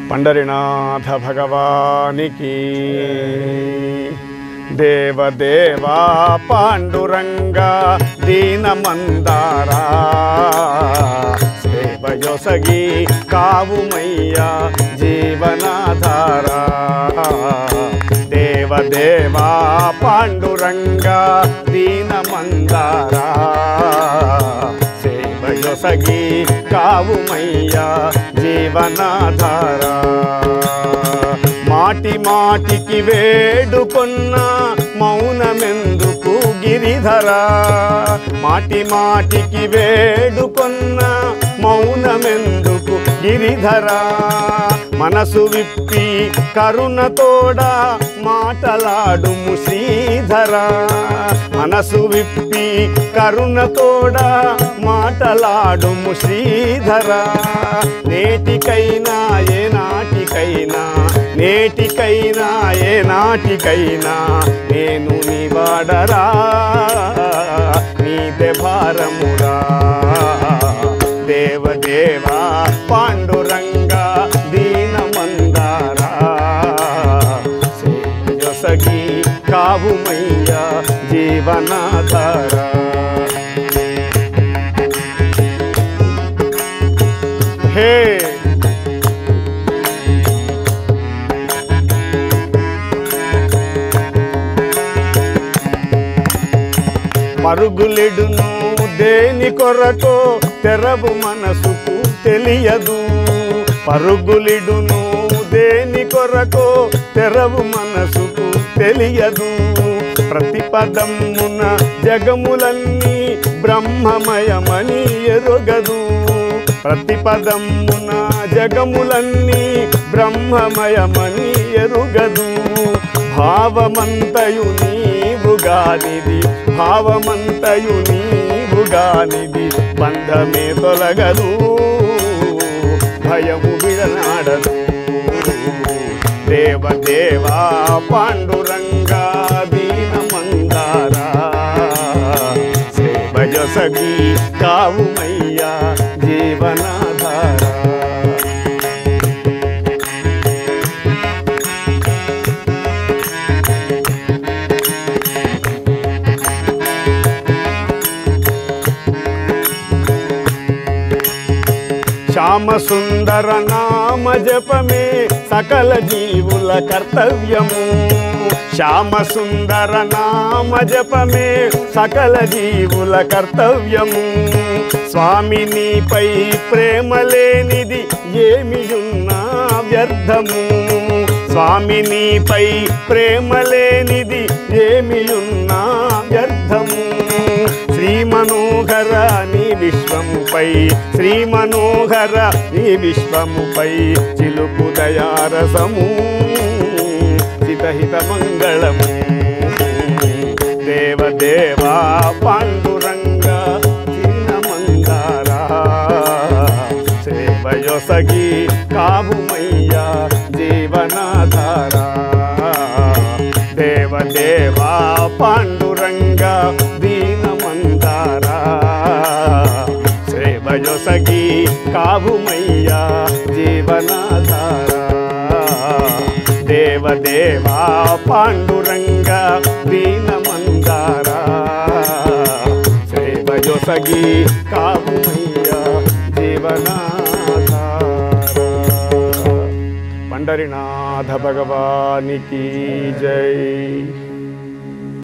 पंडरीनाथ भगवानिकी देवदेवा पांडुरंगा दीनमंदारा सेवयोसगी कावुमय्या जीवनाधारा देवदेवा पांडुरंगा दीनमंदारा सेवयोसगी कावुमय्या जीवनाधारा माटी माटिकी वेडुकोन्ना मौनमेंदुकु गिरिधरा माटी माटिकी वेडुकोन्ना मौनमेंदुकु गिरिधरा मनसु विप्पि करुणतोडा माटलाडुमु श्रीधरा मनसु विप्पि करुणतोडा माटलाडुमु श्रीधरा नेटिकैना ए नाटिकैना नेटिकैना ए नाटिकैना नेनु नी वाडरा नीते भारमुरा देवदेवा पांडुरंगा दीनमंदारा सेवयोसगी कावुमय्या जीवनाधारा हे పరుగులెడును దేని కొరకో తెరవు మనసుకు తెలియదు పరుగులెడును దేని కొరకో తెరవు మనసుకు తెలియదు ప్రతిపదమున జగములన్నీ బ్రహ్మమయమని ఎరుగదు ప్రతిపదమున జగములన్నీ బ్రహ్మమయమని ఎరుగదు భావమంతయు నీవుగానిది భావమంతయు నీవుగానిది బంధమే తొలగదు భయము విడనాడదు దేవదేవా పాండురంగా దీనమందారా సేవయోసగి కావుమయ్యా జీవనాధారా श्याम सुंदर नाम जपमे सकल जीवुल कर्तव्यमु श्याम सुंदर नाम जपमे सकल जीवुल कर्तव्यमु स्वामी नीपै प्रेम लेनिदि ఏమియున్నా వ్యర్థము स्वामी नीपै प्रेम लेनिदि ఏమియున్నా వ్యర్థము श्री मनोहर नी विश्वमुपै श्री मनोहर नी विश्वमुपै चिलुकु दयारसमु चितहित मंगलमु देवदेवा पांडुरंगा दीनमंदारा सेवयोसगी कावुमय्या जीवनाधारा देवदेवा पांडुरंगा दीनमंदारा सेवयोसगी कावुमय्या जीवनाधारा देवदेवा पांडुरंगा दीनमंदारा सेवयोसगी कावुमय्या जीवनाधारा पंडरीनाथ भगवानिकी जय।